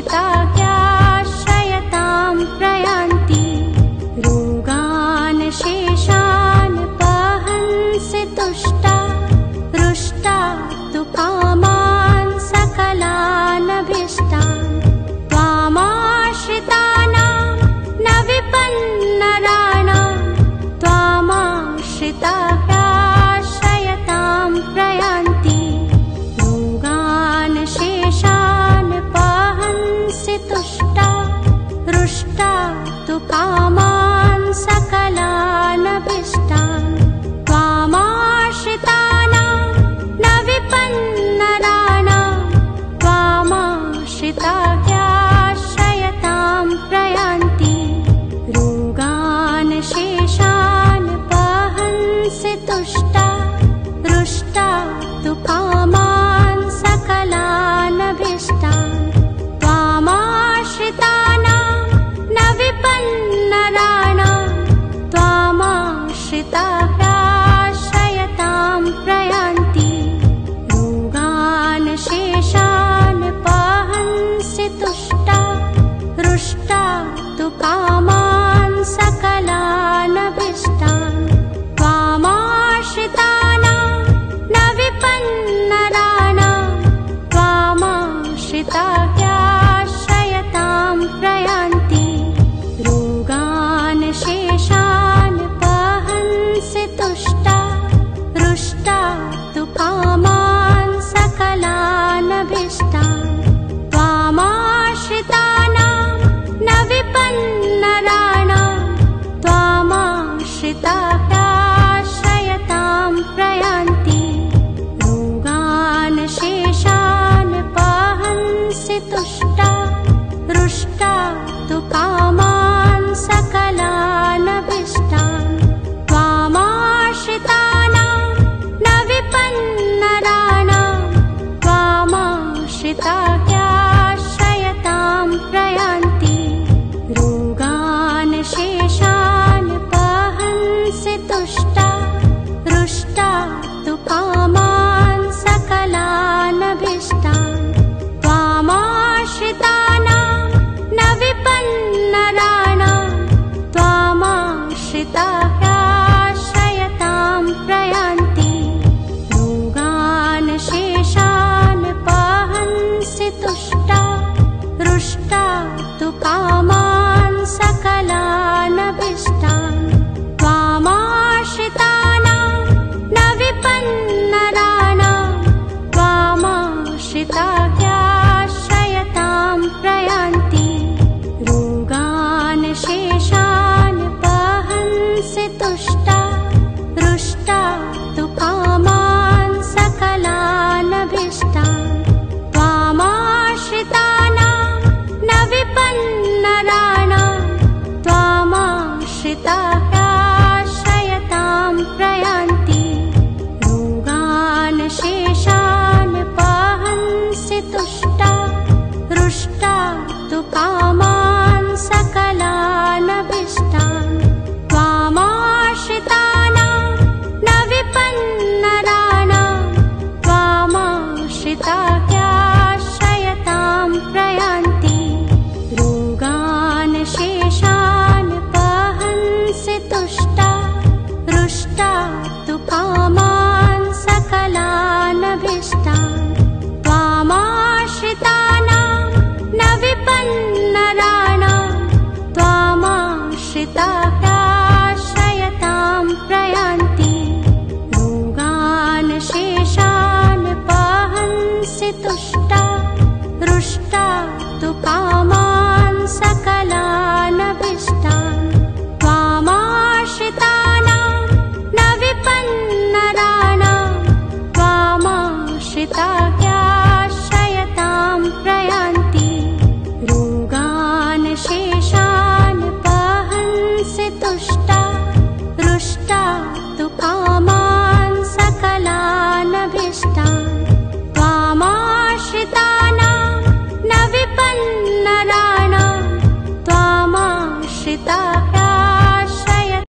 कामाश्रिता ह्याश्रयतां प्रयान्ति रोगान् शेषान् पहन्सि तुष्टा रुष्टा तु कामान् सकलानभीष्टान् त्वामाश्रितानां न विपन्नराणां त्वामाश्रिता ह्याश्रयतां प्रयान्ति रोगान् शेषान् पहन्सि तुष्टा रुष्टा तु कामान् सकलानभीष्टान् त्वामाश्रितानां न विपन्नराणां त्वामाश्रिता ह्याश्रयतां प्रयान्ति रोगान् शेषान् पहन्सि तुष्टा रुष्टा तु कामान् सकलानभीष्टान् त्वामाश्रितानां न विपन्नराणां त्वामाश्रिता ह्याश्रयतां प्रयान्ति रोगान् शेषान् पहन्सि तुष्टा रुष्टा तु कामान् सकलानभीष्टान् त्वामाश्रितानां न विपन्नराणां त्वामाश्रिता ह्याश्रयतां प्रयान्ति रोगान् शेषान् पहन्सि तुष्टा रुष्टा तु कामान् सकलानभीष्टान् त्वामाश्रितानां न विपन्नराणां त्वामाश्रिता ह्याश्रयतां प्रयान्ति रोगान् शेषान् पहन्सि तुष्टा रुष्टा तु कामान् सकलानभीष्टान् त्वामाश्रितानां न विपन्नराणां त्वामाश्रिता ह्याश्रयतां प्रयान्ति रोगान् शेषान् पहन्सि तुष्टा रुष्टा तु कामान् सकलानभीष्टान् त्वामाश्रितानां न विपन्नराणां त्वामाश्रिता ह्याश्रयतां प्रयान्ति रोगान् शेषान् पहन्सि तुष्टा रुष्टा तु कामान् सकलानभीष्टान् त्वामाश्रितानां न विपन्नराणां त्वामाश्रिता ह्याश्रयतां प्रयान्ति रोगान् शेषान् पहन्सि तुष्टा रुष्टा तु कामान् सकलानभीष्टान् त्वामाश्रितानां न विपन्नराणां त्वामाश्रिता ह्याश्रयतां प्रयान्ति रोगान् शेषान् पहन्सि तुष्टा रुष्टा तु कामान् सकलानभीष्टान् त्वामाश्रितानां न विपन्नराणां त्वामाश्रिता ह्याश्रयतां प्रयान्ति रोगान् शेषान् पहन्सि तुष्टा रुष्टा तु कामान् सकलानभीष्टान् त्वामाश्रितानां न विपन्नराणां त्वामाश्रिता ह्याश्रयतां प्रयान्ति रोगान् शेषान् पहन्सि तुष्टा रुष्टा तु कामान् सकलानभीष्टान्